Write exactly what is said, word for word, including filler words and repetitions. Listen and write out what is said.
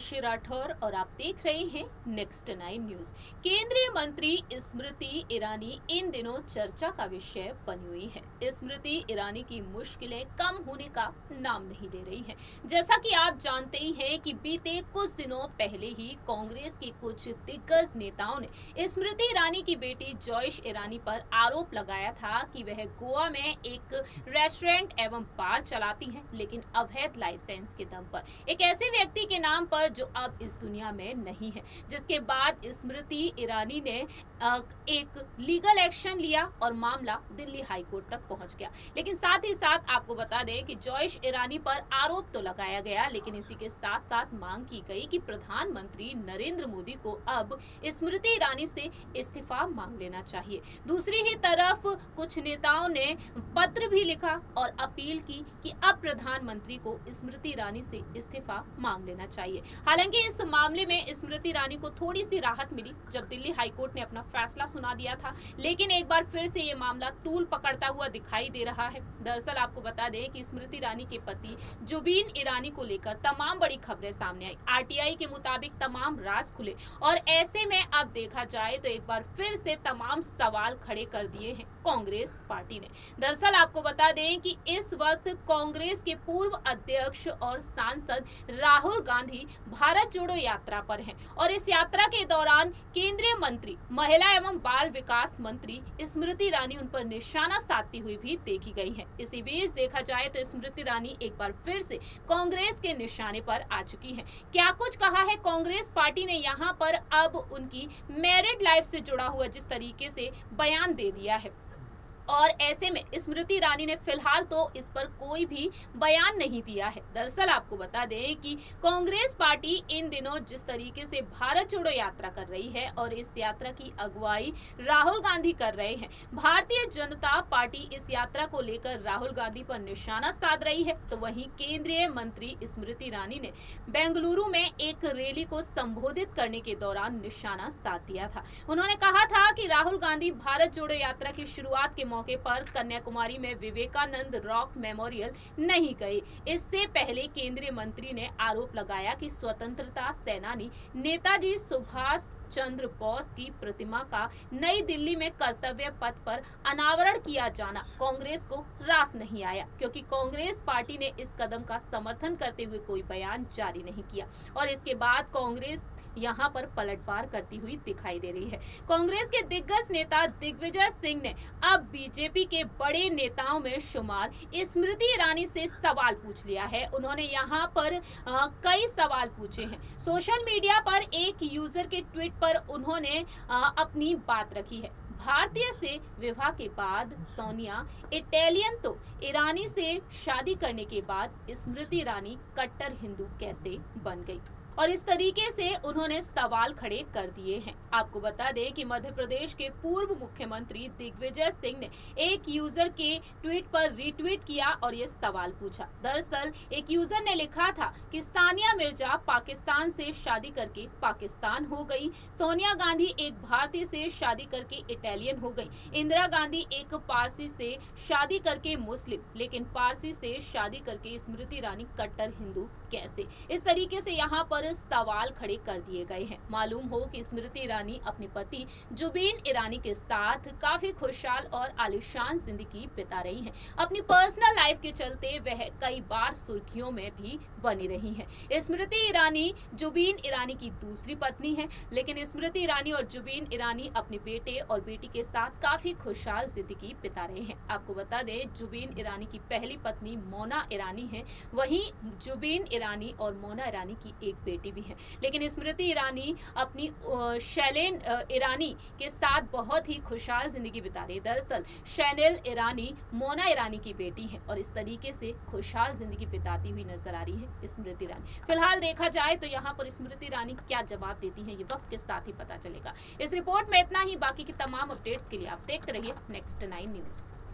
आयुषी राठौर और आप देख रहे हैं नेक्स्ट नाइन न्यूज। केंद्रीय मंत्री स्मृति ईरानी इन दिनों चर्चा का विषय बनी हुई है। स्मृति ईरानी की मुश्किलें कम होने का नाम नहीं ले रही हैं। जैसा कि आप जानते ही हैं कि बीते कुछ दिनों पहले ही कांग्रेस के कुछ दिग्गज नेताओं ने स्मृति ईरानी की बेटी जॉयश ईरानी पर आरोप लगाया था कि वह गोवा में एक रेस्टोरेंट एवं बार चलाती हैं, लेकिन अवैध लाइसेंस के दम पर, एक ऐसे व्यक्ति के नाम पर जो अब इस दुनिया में नहीं है। जिसके बाद स्मृति ईरानी ने एक लीगल एक्शन लिया और मामला दिल्ली हाई कोर्ट तक पहुंच गया। लेकिन साथ ही साथ आपको बता दें कि जॉयश ईरानी पर आरोप तो लगाया गया, लेकिन इसी के साथ साथ मांग की गई कि प्रधानमंत्री नरेंद्र मोदी को अब स्मृति ईरानी से इस्तीफा मांग लेना चाहिए। दूसरी ही तरफ कुछ नेताओं ने पत्र भी लिखा और अपील की कि अब प्रधानमंत्री को स्मृति ईरानी से इस्तीफा मांग लेना चाहिए। हालांकि इस मामले में स्मृति ईरानी को थोड़ी सी राहत मिली जब दिल्ली हाई कोर्ट ने अपना फैसला सुना दिया था, लेकिन एक बार फिर से ये मामला तूल पकड़ता हुआ दिखाई दे रहा है। दरअसल आपको बता दें कि स्मृति ईरानी के पति जुबीन ईरानी को लेकर तमाम बड़ी खबरें सामने आई। आरटीआई के मुताबिक तमाम राज खुले और ऐसे में अब देखा जाए तो एक बार फिर से तमाम सवाल खड़े कर दिए हैं कांग्रेस पार्टी ने। दरअसल आपको बता दें कि इस वक्त कांग्रेस के पूर्व अध्यक्ष और सांसद राहुल गांधी भारत जोड़ो यात्रा पर हैं और इस यात्रा के दौरान केंद्रीय मंत्री महिला एवं बाल विकास मंत्री स्मृति ईरानी उन पर निशाना साधती हुई भी देखी गई है। इसी बीच देखा जाए तो स्मृति ईरानी एक बार फिर से कांग्रेस के निशाने पर आ चुकी हैं। क्या कुछ कहा है कांग्रेस पार्टी ने यहाँ पर अब उनकी मैरिड लाइफ से जुड़ा हुआ जिस तरीके से बयान दे दिया है, और ऐसे में स्मृति ईरानी ने फिलहाल तो इस पर कोई भी बयान नहीं दिया है। दरअसल आपको बता दें कि कांग्रेस पार्टी इन दिनों जिस तरीके से भारत जोड़ो यात्रा कर रही है और इस यात्रा की अगुवाई राहुल गांधी कर रहे हैं, भारतीय जनता पार्टी इस यात्रा को लेकर राहुल गांधी पर निशाना साध रही है, तो वहीं केंद्रीय मंत्री स्मृति ईरानी ने बेंगलुरु में एक रैली को संबोधित करने के दौरान निशाना साध दिया था। उन्होंने कहा था कि राहुल गांधी भारत जोड़ो यात्रा की शुरुआत के मौके पर कन्याकुमारी में विवेकानंद रॉक मेमोरियल नहीं गए। इससे पहले केंद्रीय मंत्री ने आरोप लगाया कि स्वतंत्रता सेनानी नेताजी सुभाष चंद्र बोस की प्रतिमा का नई दिल्ली में कर्तव्य पथ पर अनावरण किया जाना कांग्रेस को रास नहीं आया, क्योंकि कांग्रेस पार्टी ने इस कदम का समर्थन करते हुए कोई बयान जारी नहीं किया और इसके बाद कांग्रेस यहाँ पर पलटवार करती हुई दिखाई दे रही है। कांग्रेस के दिग्गज नेता दिग्विजय सिंह ने अब बीजेपी के बड़े नेताओं में शुमार स्मृति ईरानी से सवाल पूछ लिया है। उन्होंने यहाँ पर आ, कई सवाल पूछे हैं। सोशल मीडिया पर एक यूजर के ट्वीट पर उन्होंने आ, अपनी बात रखी है। भारतीय से विवाह के बाद सोनिया इटालियन तो ईरानी से शादी करने के बाद स्मृति ईरानी कट्टर हिंदू कैसे बन गई, और इस तरीके से उन्होंने सवाल खड़े कर दिए हैं। आपको बता दें कि मध्य प्रदेश के पूर्व मुख्यमंत्री दिग्विजय सिंह ने एक यूजर के ट्वीट पर रीट्वीट किया और ये सवाल पूछा। दरअसल एक यूजर ने लिखा था कि सानिया मिर्जा पाकिस्तान से शादी करके पाकिस्तान हो गई, सोनिया गांधी एक भारतीय से शादी करके इटालियन हो गई, इंदिरा गांधी एक पारसी से शादी करके मुस्लिम, लेकिन पारसी से शादी करके स्मृति ईरानी कट्टर हिंदू कैसे। इस तरीके से यहाँ पर सवाल खड़े कर दिए गए हैं। मालूम हो कि स्मृति ईरानी अपने पति जुबीन ईरानी के साथ काफी खुशहाल और आलीशान जिंदगी बिता रही हैं। अपनी पर्सनल लाइफ के चलते वह कई बार सुर्खियों में भी बनी रही हैं। स्मृति ईरानी जुबीन ईरानी की दूसरी पत्नी है, लेकिन स्मृति ईरानी और जुबीन ईरानी अपने बेटे और बेटी के साथ काफी खुशहाल जिंदगी बिता रहे हैं। आपको बता दें जुबीन ईरानी की पहली पत्नी मोना ईरानी है, वहीं जुबीन ईरानी और मोना ईरानी की एक बेटी भी है, लेकिन स्मृति ईरानी अपनी शैलेन ईरानी के साथ बहुत ही खुशहाल जिंदगी बिता रही है। दरअसल शैलेन ईरानी मोना ईरानी की बेटी है और इस तरीके से खुशहाल जिंदगी बिताती हुई नजर आ रही है स्मृति ईरानी। फिलहाल देखा जाए तो यहाँ पर स्मृति ईरानी क्या जवाब देती है ये वक्त के साथ ही पता चलेगा। इस रिपोर्ट में इतना ही। बाकी की तमाम अपडेट्स के लिए आप देखते रहिए नेक्स्ट नाइन न्यूज।